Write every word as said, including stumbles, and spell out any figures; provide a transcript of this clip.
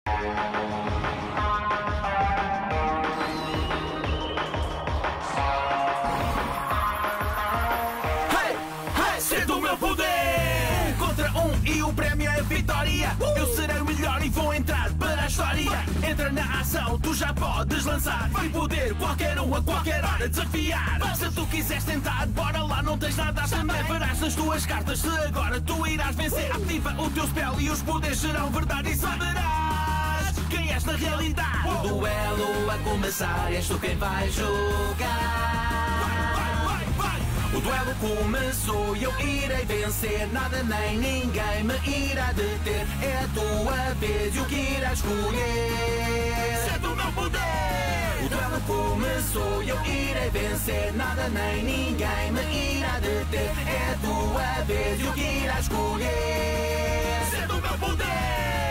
E o prémio é a vitória. uh! Eu serei o melhor e vou entrar para a história. Entra na ação, tu já podes lançar. Vai poder qualquer um a qualquer hora desafiar. Se tu quiseres tentar, bora lá, não tens nada a temer. Verás nas tuas cartas se agora tu irás vencer. Ativa o teu spell e os poderes serão verdade. E saberás quem és na realidade. O duelo a começar, és tu quem vai jogar. O duelo começou e eu irei vencer. Nada nem ninguém me irá deter. É a tua vez e o que irás escolher. Sente o meu poder. O duelo começou e eu irei vencer. Nada nem ninguém me irá deter. É a tua vez e o que irás escolher. Sente o meu poder.